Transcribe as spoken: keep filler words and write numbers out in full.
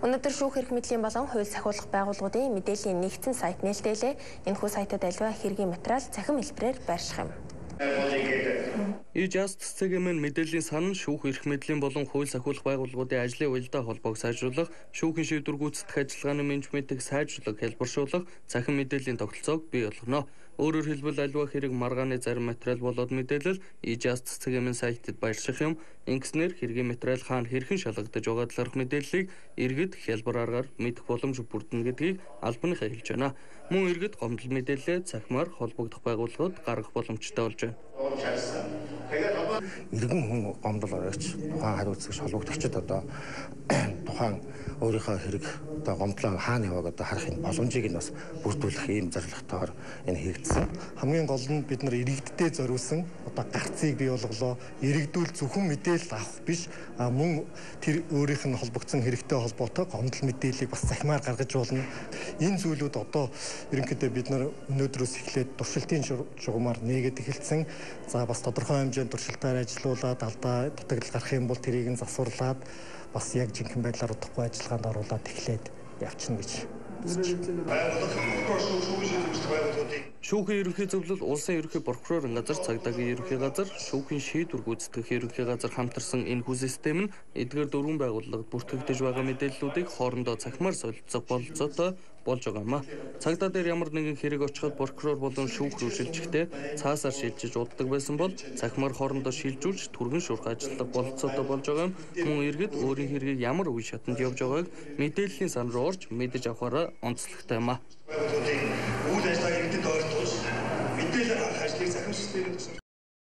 Өнөөдөр шүүх эрх мэдлийн болон хууль сахиулах байгууллагуудын мэдээллийн нэгдсэн сайт нээлттэй. Энэхүү сайтад аливаа хэргийн материал цахим хэлбэрээр байрших юм. E-Justice цэгийн мэдээллийн сан шүүх эрх мэдлийн болон хууль сахиулах байгууллагуудын ажлын уялдаа холбоог сайжруулах, шүүхийн шийдвэр гүйцэтгэх ажиллагааны менежментийг сайжруулах, хэлбэршүүлэх, цахим мэдээллийн тогтолцоог бий болгоно. Өөрөөр хэлбэл аливаа хэрэг маргааны зарим материал болоод мэдээлэл E-Justice цэгийн сайтад байрших юм. Ингэснээр хэргийн материал хаана хэрхэн шалгагдаж байгаа талаарх мэдээллийг иргэд хялбар аргаар мэдэх боломж бүрдэнэ гэдгийг албаныхаа хэлж байна. Мөн иргэд гомдол мэдээлэлээ цахимаар холбогдох байгууллагууд гаргах боломжтой болж байна. Иргэн хүн гомдол оройч тухайн хариуцлагч холбогдогчид одоо тухайн өөрийнхөө хэрэг одоо гомдлоо хаана явааг одоо харах энэ боломжийг нь бас бүрдүүлэх ийм зорилготойгоор энэ хэрэгжсэн. Хамгийн гол нь бид нар иргэддээ зориулсан одоо гарцыг бий болголоо. Иргэдүүл зөвхөн мэдээлэл авах биш, а мөн тэр өөрийнх нь холбогдсон хэрэгтэй холбоотой гомдол мэдээллийг бас захимаар гаргаж болно. Энэ зүйлүүд одоо ерөнхийдөө бид нар өнөөдрөөс эхлээд туршилтын журмаар нээгээд эхэлсэн. За бас тодорхой хэмжээнд туршилтаар ажиллаулаад алдаа дутагдал гарах юм бол тэрийг нь засварлаад бас яг жинхэнэ байдлаар удахгүй ажиллагаанд оруулаад эхлээд явчихна гэж. Шүүхийн ерөнхий зөвлөл, улсын ерөнхий прокурорын газар, цагдаагийн ерөнхий газар, шүүхийн шийдвэр гүйцэтгэх ерөнхий газар хамтарсан энэ хүү систем нь эдгээр дөрвөн байгууллагад бүртгэгдэж байгаа мэдээллүүдийг хоорондоо цахимаар солилцох бололцоотой болж байгаа юм а. Цагдаа дээр ямар нэгэн хэрэг очиход прокурор болон шүүх рүү шилжихдээ цаасаар шилжиж уддаг байсан бол цахимаар хоорондоо шилжүүлж түргэн шуурх ажиллах бололцоотой болж байгаа юм. Мөн иргэд өөрийн хэргийг ямар үе шатанд явж байгааг мэдээллийн сан руу орж мэдэж авахаараа онцлогтой юм а.